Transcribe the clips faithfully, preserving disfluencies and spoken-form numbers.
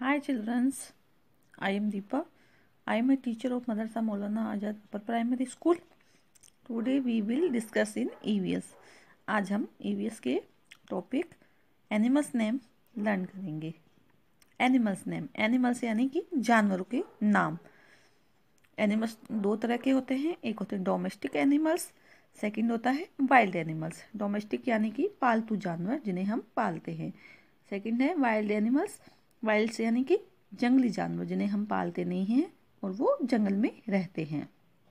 Hi childrens, I am Deepa. I am a teacher of Madrasa Maulana Azad Upper Primary School. Today we will discuss in E V S. आज हम E V S के topic animals name learn करेंगे। Animals name, animals यानी कि जानवरों के नाम। Animals दो तरह के होते हैं, एक होते हैं डोमेस्टिक एनिमल्स, सेकंड होता है वाइल्ड एनिमल्स। डोमेस्टिक यानी कि पालतू जानवर जिन्हें हम पालते हैं। सेकंड है वाइल्ड एनिमल्स, वाइल्ड यानी कि जंगली जानवर जिन्हें हम पालते नहीं हैं और वो जंगल में रहते हैं।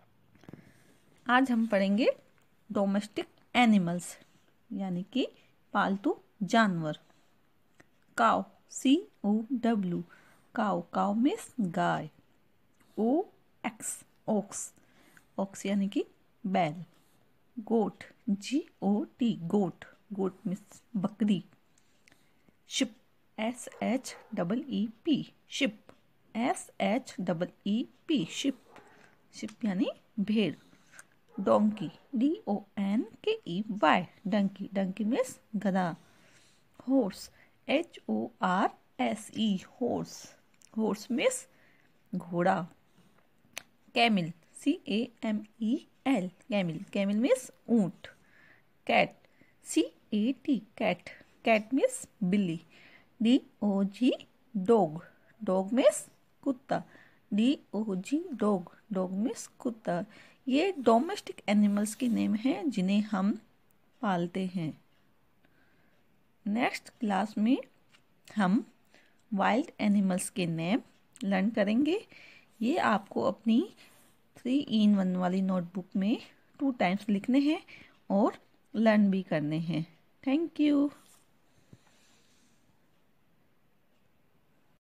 आज हम पढ़ेंगे डोमेस्टिक एनिमल्स यानी कि पालतू जानवर। Cow, C O W, cow, cow means गाय। ओ एक्स, ओक्स, ओक्स यानी कि बैल। Goat, G O T, goat, goat means बकरी। Sheep, S H double E P, sheep, S H double E P, sheep, sheep यानी भेड़। Donkey, D O N K E Y, donkey, donkey means गधा। Horse, H O R S E, horse, horse means घोड़ा। Camel, C A M E L, camel, camel means ऊंट। Cat, C A T, cat, cat means बिल्ली। D O G, dog, dog means कुत्ता। D O G, dog, dog means कुत्ता। ये domestic animals के name हैं जिन्हें हम पालते हैं। नेक्स्ट क्लास में हम वाइल्ड एनिमल्स के नेम लर्न करेंगे। ये आपको अपनी थ्री इन वन वाली नोटबुक में टू टाइम्स लिखने हैं और लर्न भी करने हैं। Thank you.